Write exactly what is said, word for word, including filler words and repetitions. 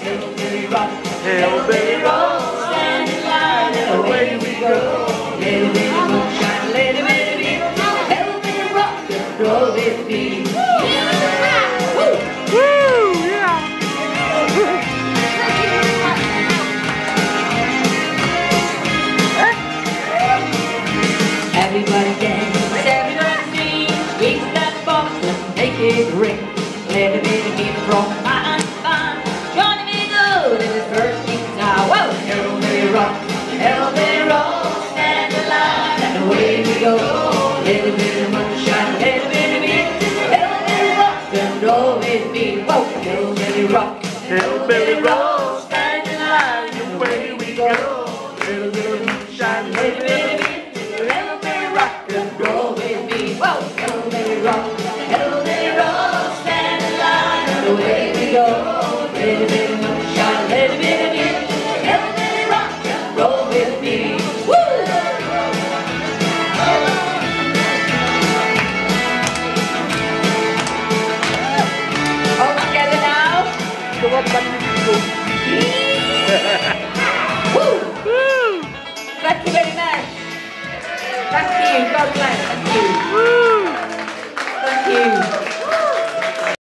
Hillbilly rock, hillbilly rock, stand in line and away we go. Little bit of moonshine, little bit of beer, hillbilly rock and roll with me. Woo! Woo! Yeah! Everybody dance, everybody sing, squeeze that box, let's make it ring. Little bit of beer from my fun, Johnny be good in his first guitar. Whoa! Hillbilly rock, hillbilly rock, stand in line and away we go. Little bit of moonshine, little bit of beer, hillbilly rock and roll with me. Whoa! Hillbilly rock, hillbilly rock, stand in line and away we go. Little bit of moonshine, little bit of beer, hillbilly rock and roll with me. Whoa! Hillbilly rock, hillbilly rock, stand in line and away we go. Little bit of moonshine, little bit of beer, hillbilly rock and roll with me. Woo! All together now. Come on, back to you. Woo! Woo! Thank you very much. Thank you. God bless.